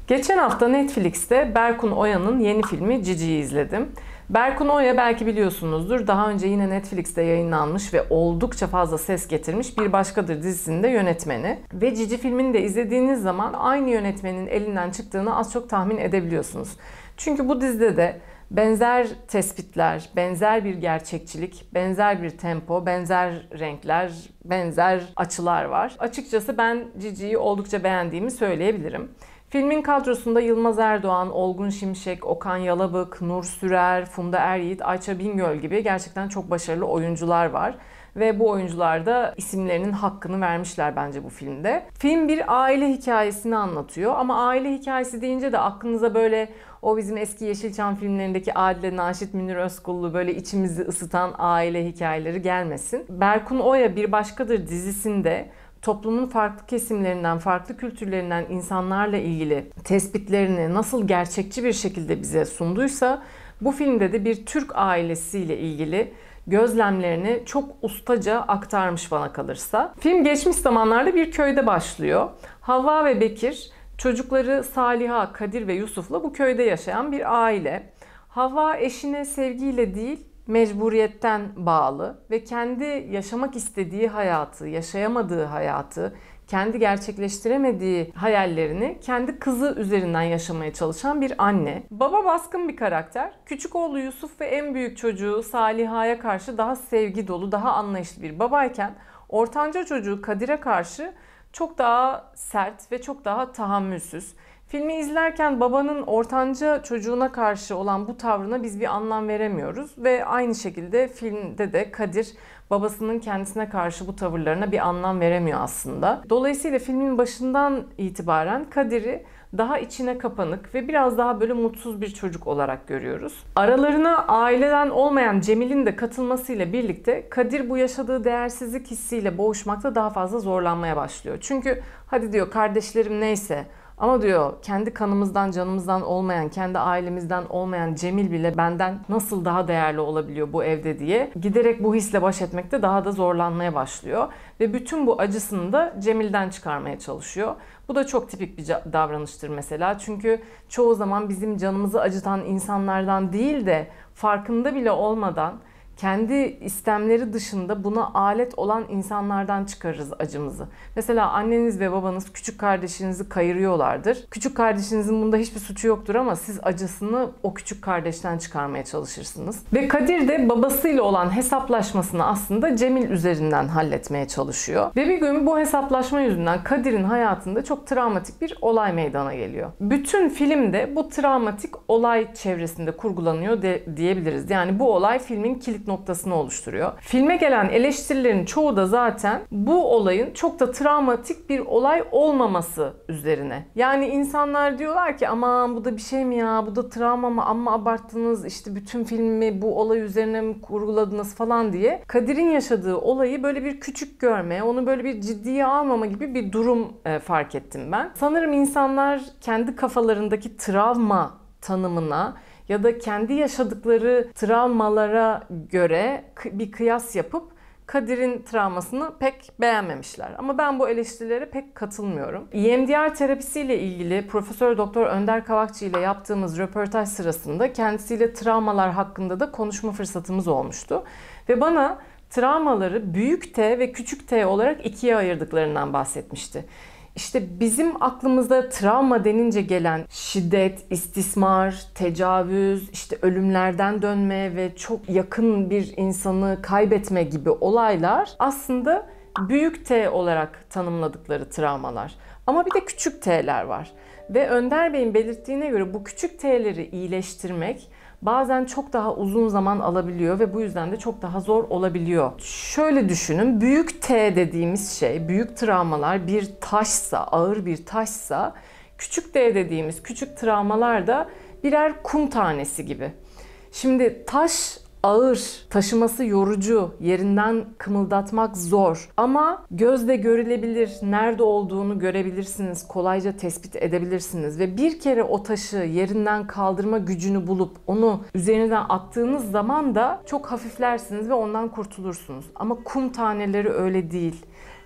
Geçen hafta Netflix'te Berkun Oya'nın yeni filmi Cici'yi izledim. Berkun Oya belki biliyorsunuzdur. Daha önce yine Netflix'te yayınlanmış ve oldukça fazla ses getirmiş Bir Başkadır dizisinin de yönetmeni. Ve Cici filmini de izlediğiniz zaman aynı yönetmenin elinden çıktığını az çok tahmin edebiliyorsunuz. Çünkü bu dizide de benzer tespitler, benzer bir gerçekçilik, benzer bir tempo, benzer renkler, benzer açılar var. Açıkçası ben Cici'yi oldukça beğendiğimi söyleyebilirim. Filmin kadrosunda Yılmaz Erdoğan, Olgun Şimşek, Okan Yalabık, Nur Sürer, Funda Er-Yiğit, Ayça Bingöl gibi gerçekten çok başarılı oyuncular var. Ve bu oyuncular da isimlerinin hakkını vermişler bence bu filmde. Film bir aile hikayesini anlatıyor ama aile hikayesi deyince de aklınıza böyle o bizim eski Yeşilçam filmlerindeki Adile Naşit, Münir Özkullu böyle içimizi ısıtan aile hikayeleri gelmesin. Berkun Oya Bir Başkadır dizisinde toplumun farklı kesimlerinden, farklı kültürlerinden insanlarla ilgili tespitlerini nasıl gerçekçi bir şekilde bize sunduysa, bu filmde de bir Türk ailesiyle ilgili gözlemlerini çok ustaca aktarmış bana kalırsa. Film geçmiş zamanlarda bir köyde başlıyor. Havva ve Bekir, çocukları Saliha, Kadir ve Yusuf'la bu köyde yaşayan bir aile. Havva eşine sevgiyle değil, mecburiyetten bağlı ve kendi yaşamak istediği hayatı, yaşayamadığı hayatı, kendi gerçekleştiremediği hayallerini kendi kızı üzerinden yaşamaya çalışan bir anne. Baba baskın bir karakter. Küçük oğlu Yusuf ve en büyük çocuğu Saliha'ya karşı daha sevgi dolu, daha anlayışlı bir babayken, ortanca çocuğu Kadir'e karşı çok daha sert ve çok daha tahammülsüz. Filmi izlerken babanın ortanca çocuğuna karşı olan bu tavrına biz bir anlam veremiyoruz ve aynı şekilde filmde de Kadir babasının kendisine karşı bu tavırlarına bir anlam veremiyor aslında. Dolayısıyla filmin başından itibaren Kadir'i daha içine kapanık ve biraz daha böyle mutsuz bir çocuk olarak görüyoruz. Aralarına aileden olmayan Cemil'in de katılmasıyla birlikte Kadir bu yaşadığı değersizlik hissiyle boğuşmakta daha fazla zorlanmaya başlıyor. Çünkü hadi diyor kardeşlerim neyse, ama diyor kendi kanımızdan, canımızdan olmayan, kendi ailemizden olmayan Cemil bile benden nasıl daha değerli olabiliyor bu evde diye giderek bu hisle baş etmekte daha da zorlanmaya başlıyor. Ve bütün bu acısını da Cemil'den çıkarmaya çalışıyor. Bu da çok tipik bir davranıştır mesela. Çünkü çoğu zaman bizim canımızı acıtan insanlardan değil de farkında bile olmadan kendi istemleri dışında buna alet olan insanlardan çıkarırız acımızı. Mesela anneniz ve babanız küçük kardeşinizi kayırıyorlardır. Küçük kardeşinizin bunda hiçbir suçu yoktur ama siz acısını o küçük kardeşten çıkarmaya çalışırsınız. Ve Kadir de babasıyla olan hesaplaşmasını aslında Cemil üzerinden halletmeye çalışıyor. Ve bir gün bu hesaplaşma yüzünden Kadir'in hayatında çok travmatik bir olay meydana geliyor. Bütün filmde bu travmatik olay çevresinde kurgulanıyor diyebiliriz. Yani bu olay filmin kilit noktasını oluşturuyor. Filme gelen eleştirilerin çoğu da zaten bu olayın çok da travmatik bir olay olmaması üzerine. Yani insanlar diyorlar ki aman bu da bir şey mi ya, bu da travma mı, amma abarttınız, işte bütün filmi bu olay üzerine mi kurguladınız falan diye. Kadir'in yaşadığı olayı böyle bir küçük görme, onu böyle bir ciddiye almama gibi bir durum fark ettim ben. Sanırım insanlar kendi kafalarındaki travma tanımına ya da kendi yaşadıkları travmalara göre bir kıyas yapıp Kadir'in travmasını pek beğenmemişler. Ama ben bu eleştirilere pek katılmıyorum. EMDR terapisiyle ilgili Profesör Doktor Önder Kavakçı ile yaptığımız röportaj sırasında kendisiyle travmalar hakkında da konuşma fırsatımız olmuştu. Ve bana travmaları büyük T ve küçük T olarak ikiye ayırdıklarından bahsetmişti. İşte bizim aklımızda travma denince gelen şiddet, istismar, tecavüz, işte ölümlerden dönme ve çok yakın bir insanı kaybetme gibi olaylar aslında büyük T olarak tanımladıkları travmalar. Ama bir de küçük T'ler var. Ve Önder Bey'in belirttiğine göre bu küçük T'leri iyileştirmek bazen çok daha uzun zaman alabiliyor ve bu yüzden de çok daha zor olabiliyor. Şöyle düşünün, büyük T dediğimiz şey, büyük travmalar bir taşsa, ağır bir taşsa, küçük D dediğimiz küçük travmalar da birer kum tanesi gibi. Şimdi taş ağır, taşıması yorucu, yerinden kımıldatmak zor. Ama gözle görülebilir, nerede olduğunu görebilirsiniz, kolayca tespit edebilirsiniz. Ve bir kere o taşı yerinden kaldırma gücünü bulup onu üzerinden attığınız zaman da çok hafiflersiniz ve ondan kurtulursunuz. Ama kum taneleri öyle değil.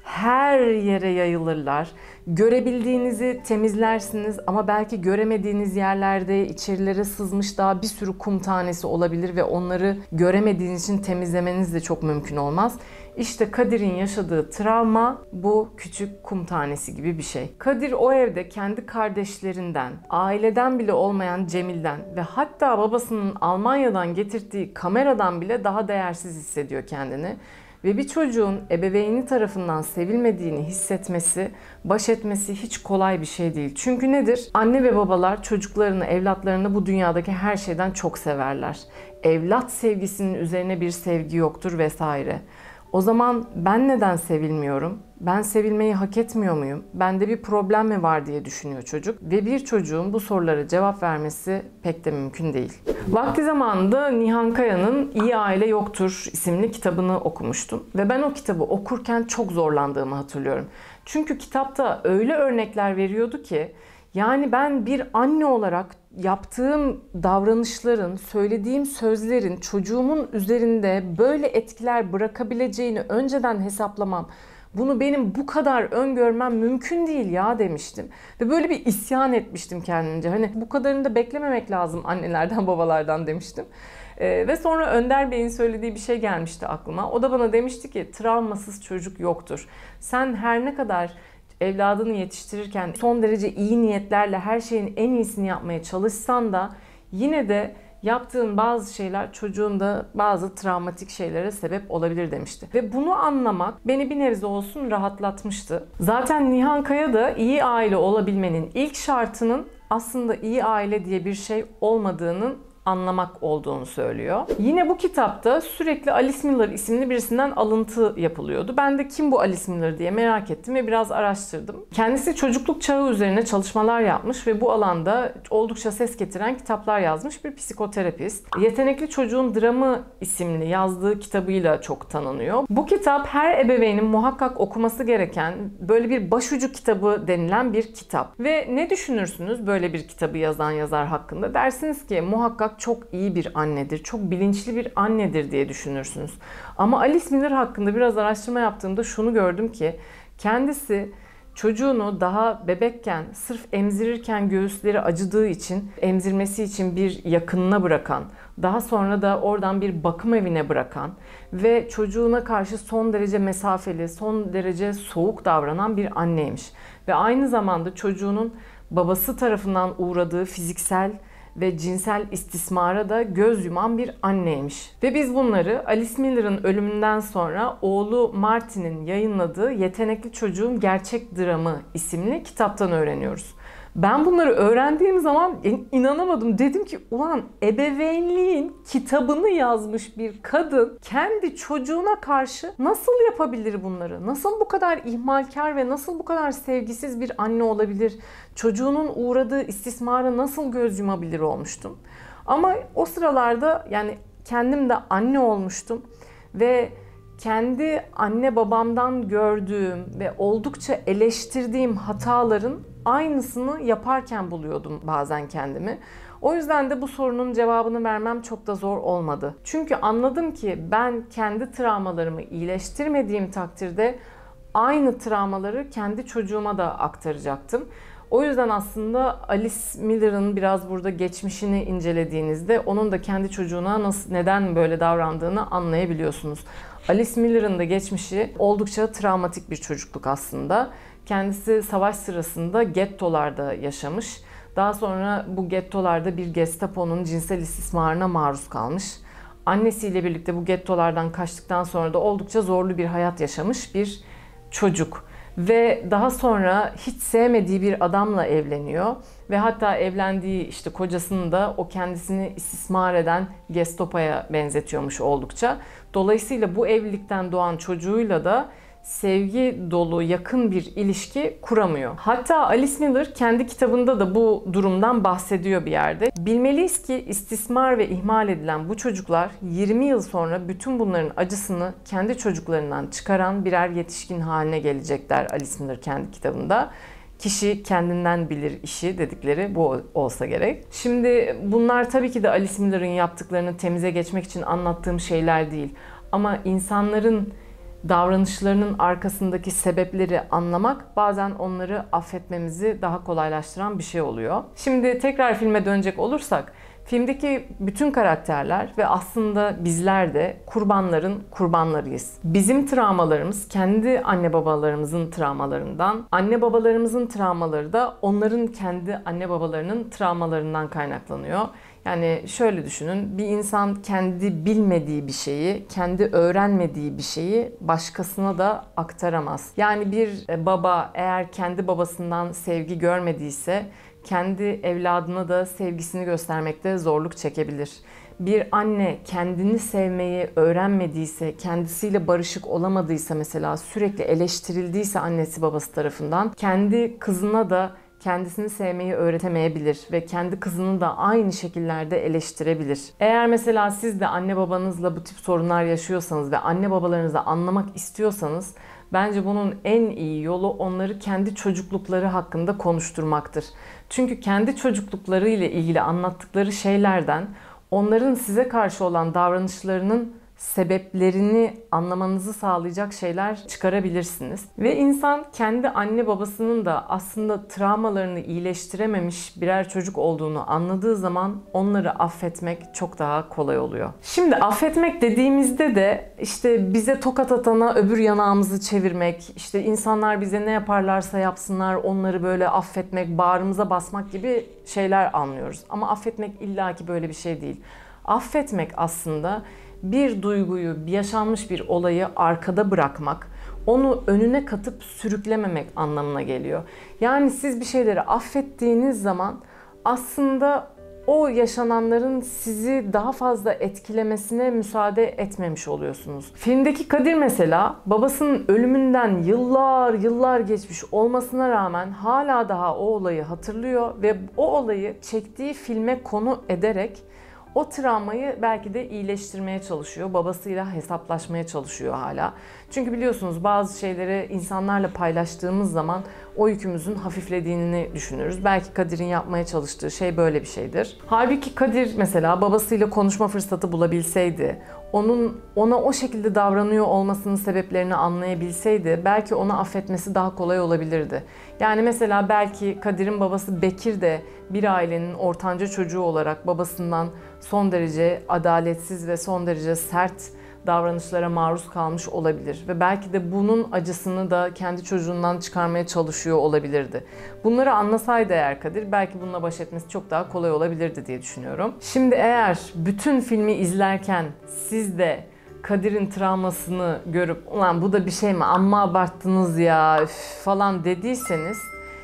Her yere yayılırlar. Görebildiğinizi temizlersiniz ama belki göremediğiniz yerlerde içerilere sızmış daha bir sürü kum tanesi olabilir ve onları göremediğiniz için temizlemeniz de çok mümkün olmaz. İşte Kadir'in yaşadığı travma bu küçük kum tanesi gibi bir şey. Kadir o evde kendi kardeşlerinden, aileden bile olmayan Cemil'den ve hatta babasının Almanya'dan getirdiği kameradan bile daha değersiz hissediyor kendini. Ve bir çocuğun ebeveyni tarafından sevilmediğini hissetmesi, baş etmesi hiç kolay bir şey değil. Çünkü nedir? Anne ve babalar çocuklarını, evlatlarını bu dünyadaki her şeyden çok severler. Evlat sevgisinin üzerine bir sevgi yoktur vesaire. O zaman ben neden sevilmiyorum? Ben sevilmeyi hak etmiyor muyum? Bende bir problem mi var diye düşünüyor çocuk. Ve bir çocuğun bu sorulara cevap vermesi pek de mümkün değil. Vakti zamanında Nihan Kaya'nın İyi Aile Yoktur isimli kitabını okumuştum. Ve ben o kitabı okurken çok zorlandığımı hatırlıyorum. Çünkü kitapta öyle örnekler veriyordu ki, yani ben bir anne olarak yaptığım davranışların, söylediğim sözlerin çocuğumun üzerinde böyle etkiler bırakabileceğini önceden hesaplamam, bunu benim bu kadar öngörmem mümkün değil ya demiştim. Ve böyle bir isyan etmiştim kendimce. Hani bu kadarını da beklememek lazım annelerden, babalardan demiştim. Ve sonra Önder Bey'in söylediği bir şey gelmişti aklıma. O da bana demişti ki travmasız çocuk yoktur. Sen her ne kadar evladını yetiştirirken son derece iyi niyetlerle her şeyin en iyisini yapmaya çalışsan da yine de yaptığın bazı şeyler çocuğunda bazı travmatik şeylere sebep olabilir demişti. Ve bunu anlamak beni bir nebze olsun rahatlatmıştı. Zaten Nihan Kaya da iyi aile olabilmenin ilk şartının aslında iyi aile diye bir şey olmadığının anlamak olduğunu söylüyor. Yine bu kitapta sürekli Alice Miller isimli birisinden alıntı yapılıyordu. Ben de kim bu Alice Miller diye merak ettim ve biraz araştırdım. Kendisi çocukluk çağı üzerine çalışmalar yapmış ve bu alanda oldukça ses getiren kitaplar yazmış bir psikoterapist. Yetenekli Çocuğun Dramı isimli yazdığı kitabıyla çok tanınıyor. Bu kitap her ebeveynin muhakkak okuması gereken böyle bir başucu kitabı denilen bir kitap. Ve ne düşünürsünüz böyle bir kitabı yazan yazar hakkında? Dersiniz ki muhakkak çok iyi bir annedir, çok bilinçli bir annedir diye düşünürsünüz. Ama Alice Miller hakkında biraz araştırma yaptığımda şunu gördüm ki kendisi çocuğunu daha bebekken sırf emzirirken göğüsleri acıdığı için emzirmesi için bir yakınına bırakan, daha sonra da oradan bir bakım evine bırakan ve çocuğuna karşı son derece mesafeli, son derece soğuk davranan bir anneymiş. Ve aynı zamanda çocuğunun babası tarafından uğradığı fiziksel ve cinsel istismara da göz yuman bir anneymiş. Ve biz bunları Alice Miller'ın ölümünden sonra oğlu Martin'in yayınladığı Yetenekli Çocuğun Gerçek Dramı isimli kitaptan öğreniyoruz. Ben bunları öğrendiğim zaman inanamadım. Dedim ki ulan ebeveynliğin kitabını yazmış bir kadın kendi çocuğuna karşı nasıl yapabilir bunları? Nasıl bu kadar ihmalkar ve nasıl bu kadar sevgisiz bir anne olabilir? Çocuğunun uğradığı istismara nasıl göz yumabilir olmuştum. Ama o sıralarda yani kendim de anne olmuştum ve kendi anne babamdan gördüğüm ve oldukça eleştirdiğim hataların aynısını yaparken buluyordum bazen kendimi. O yüzden de bu sorunun cevabını vermem çok da zor olmadı. Çünkü anladım ki ben kendi travmalarımı iyileştirmediğim takdirde aynı travmaları kendi çocuğuma da aktaracaktım. O yüzden aslında Alice Miller'ın biraz burada geçmişini incelediğinizde onun da kendi çocuğuna neden böyle davrandığını anlayabiliyorsunuz. Alice Miller'ın da geçmişi oldukça travmatik bir çocukluk aslında. Kendisi savaş sırasında gettolarda yaşamış. Daha sonra bu gettolarda bir Gestapo'nun cinsel istismarına maruz kalmış. Annesiyle birlikte bu gettolardan kaçtıktan sonra da oldukça zorlu bir hayat yaşamış bir çocuk. Ve daha sonra hiç sevmediği bir adamla evleniyor. Ve hatta evlendiği işte kocasını da o kendisini istismar eden Gestapo'ya benzetiyormuş oldukça. Dolayısıyla bu evlilikten doğan çocuğuyla da sevgi dolu, yakın bir ilişki kuramıyor. Hatta Alice Miller kendi kitabında da bu durumdan bahsediyor bir yerde. Bilmeliyiz ki istismar ve ihmal edilen bu çocuklar 20 yıl sonra bütün bunların acısını kendi çocuklarından çıkaran birer yetişkin haline gelecekler Alice Miller kendi kitabında. Kişi kendinden bilir işi dedikleri bu olsa gerek. Şimdi bunlar tabii ki de Alice Miller'ın yaptıklarını temize geçmek için anlattığım şeyler değil. Ama insanların davranışlarının arkasındaki sebepleri anlamak bazen onları affetmemizi daha kolaylaştıran bir şey oluyor. Şimdi tekrar filme dönecek olursak, filmdeki bütün karakterler ve aslında bizler de kurbanların kurbanlarıyız. Bizim travmalarımız kendi anne babalarımızın travmalarından, anne babalarımızın travmaları da onların kendi anne babalarının travmalarından kaynaklanıyor. Yani şöyle düşünün, bir insan kendi bilmediği bir şeyi, kendi öğrenmediği bir şeyi başkasına da aktaramaz. Yani bir baba eğer kendi babasından sevgi görmediyse, kendi evladına da sevgisini göstermekte zorluk çekebilir. Bir anne kendini sevmeyi öğrenmediyse, kendisiyle barışık olamadıysa, mesela sürekli eleştirildiyse annesi babası tarafından, kendi kızına da kendisini sevmeyi öğretemeyebilir ve kendi kızını da aynı şekillerde eleştirebilir. Eğer mesela siz de anne babanızla bu tip sorunlar yaşıyorsanız ve anne babalarınızı anlamak istiyorsanız, bence bunun en iyi yolu onları kendi çocuklukları hakkında konuşturmaktır. Çünkü kendi çocuklukları ile ilgili anlattıkları şeylerden onların size karşı olan davranışlarının sebeplerini anlamanızı sağlayacak şeyler çıkarabilirsiniz. Ve insan kendi anne babasının da aslında travmalarını iyileştirememiş birer çocuk olduğunu anladığı zaman onları affetmek çok daha kolay oluyor. Şimdi affetmek dediğimizde de işte bize tokat atana öbür yanağımızı çevirmek, işte insanlar bize ne yaparlarsa yapsınlar onları böyle affetmek, bağrımıza basmak gibi şeyler anlıyoruz. Ama affetmek illaki böyle bir şey değil. Affetmek aslında bir duyguyu, yaşanmış bir olayı arkada bırakmak, onu önüne katıp sürüklememek anlamına geliyor. Yani siz bir şeyleri affettiğiniz zaman aslında o yaşananların sizi daha fazla etkilemesine müsaade etmemiş oluyorsunuz. Filmdeki Kadir mesela babasının ölümünden yıllar geçmiş olmasına rağmen hala daha o olayı hatırlıyor ve o olayı çektiği filme konu ederek o travmayı belki de iyileştirmeye çalışıyor. Babasıyla hesaplaşmaya çalışıyor hala. Çünkü biliyorsunuz bazı şeyleri insanlarla paylaştığımız zaman o yükümüzün hafiflediğini düşünürüz. Belki Kadir'in yapmaya çalıştığı şey böyle bir şeydir. Halbuki Kadir mesela babasıyla konuşma fırsatı bulabilseydi, ona o şekilde davranıyor olmasının sebeplerini anlayabilseydi belki onu affetmesi daha kolay olabilirdi. Yani mesela belki Kadir'in babası Bekir de bir ailenin ortanca çocuğu olarak babasından son derece adaletsiz ve son derece sert davranışlara maruz kalmış olabilir ve belki de bunun acısını da kendi çocuğundan çıkarmaya çalışıyor olabilirdi. Bunları anlasaydı eğer Kadir, belki bununla baş etmesi çok daha kolay olabilirdi diye düşünüyorum. Şimdi eğer bütün filmi izlerken siz de Kadir'in travmasını görüp "Ulan bu da bir şey mi? Amma abarttınız ya" falan dediyseniz,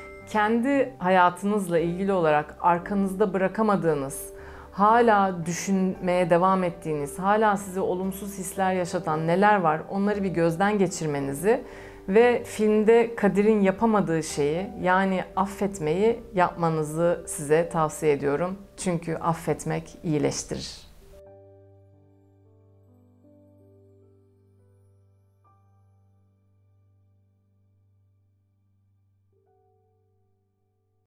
kendi hayatınızla ilgili olarak arkanızda bırakamadığınız, hala düşünmeye devam ettiğiniz, hala size olumsuz hisler yaşatan neler var onları bir gözden geçirmenizi ve filmde Kadir'in yapamadığı şeyi, yani affetmeyi yapmanızı size tavsiye ediyorum. Çünkü affetmek iyileştirir.